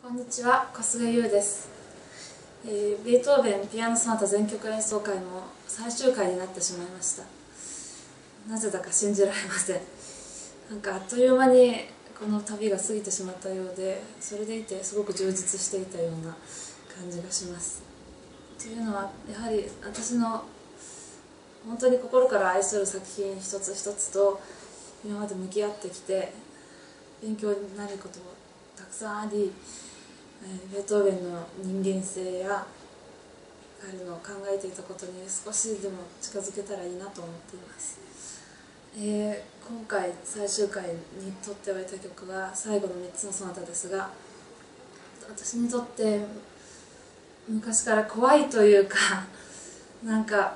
こんにちは、小菅優です。ベートーベンピアノソナタ全曲演奏会も最終回になってしまいました。なぜだか信じられません。なんかあっという間にこの旅が過ぎてしまったようで、それでいてすごく充実していたような感じがします。というのはやはり私の本当に心から愛する作品一つ一つと今まで向き合ってきて、勉強になることもたくさんあり、ベートーベンの人間性や彼の考えていたことに少しでも近づけたらいいなと思っています。今回最終回にとっておいた曲は最後の3つのソナタですが、私にとって昔から怖いというかなんか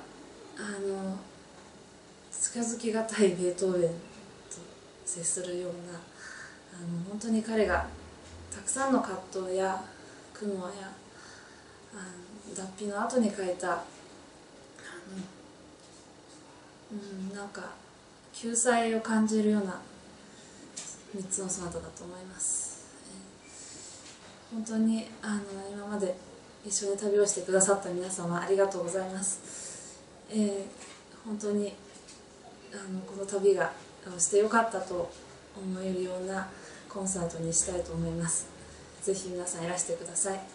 近づきがたいベートーベンと接するような本当に彼がたくさんの葛藤や苦悩や脱皮の後に書いたなんか救済を感じるような3つのソナタだと思います。本当に今まで一緒に旅をしてくださった皆様ありがとうございます。本当にこの旅がしてよかったと思えるようなコンサートにしたいと思います。ぜひ皆さんいらしてください。